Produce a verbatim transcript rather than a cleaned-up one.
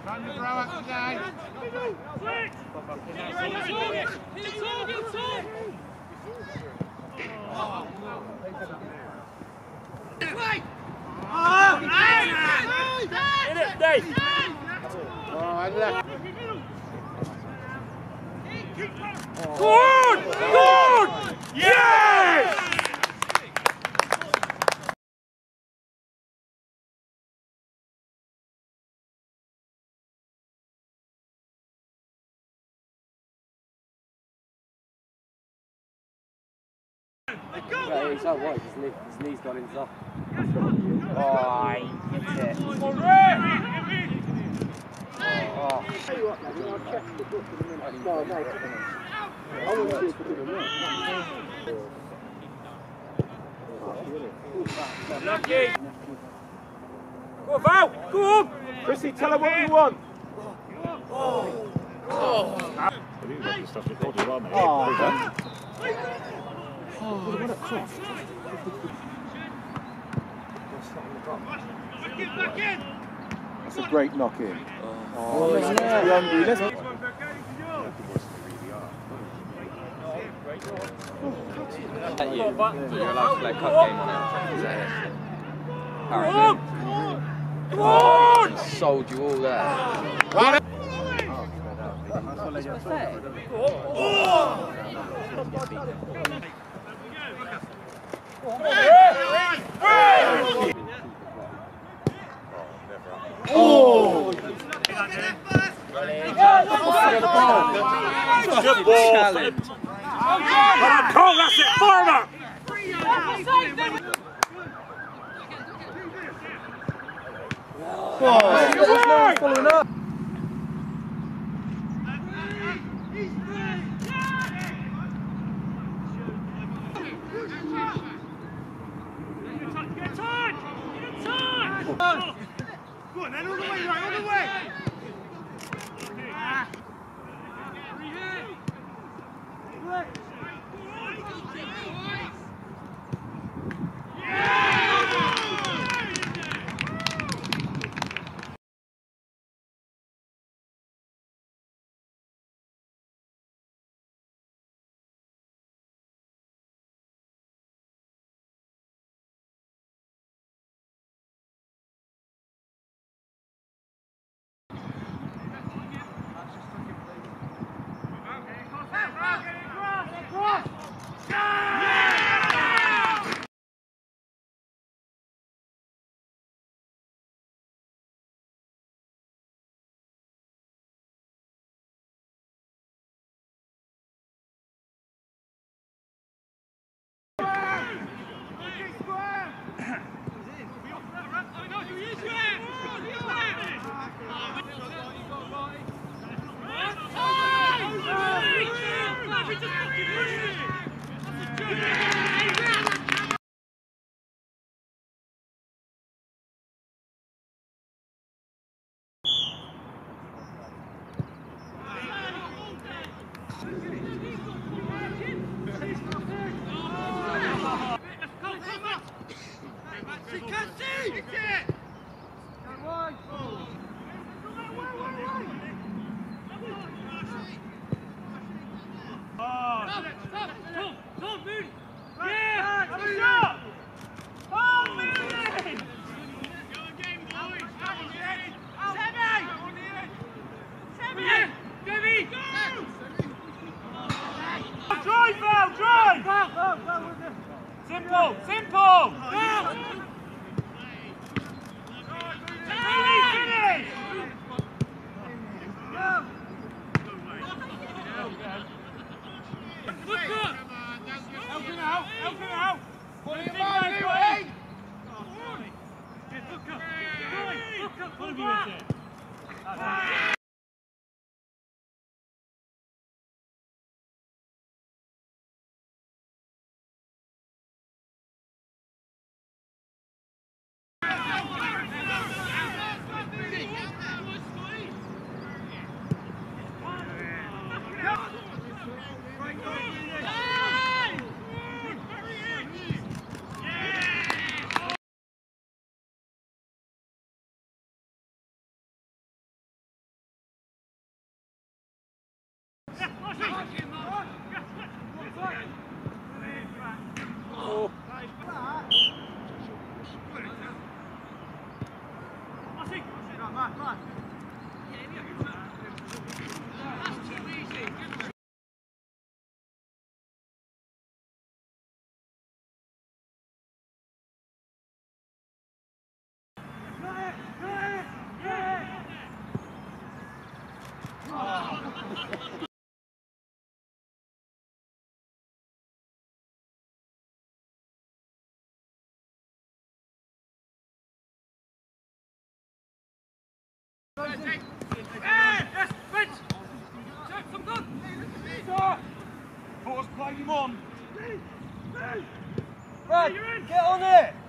Run the throw up today. In it, Dave. Oh, I left. Good! Good! Yes! Yeah, he's all right. His, knee, his knee's gone inside. Oh, he hit it. Come on, Oh. Lucky! Go, Val! Go on! Chrissy, tell him what you want. Oh! Oh! I think that's the stuff we told you, mate. Oh. That's a great knock in. Oh, Oh, yeah. yeah. Let's... At you. You're allowed to play a cup game on it. Is that it? Apparently. Come on! He sold you all there. Right. It's pathetic. Oh! Good ball! Challenge. Come on, Cole, that's it! Farmer! Oh, there's no one following up. Get time! Get time! Go on then, all the way, right, all the way! Drive, Val, drive! Simple, simple! Finish! Look up! Help him out, help him out! Look up, look up, look up! Oh. Force, play him on. Right, get on it!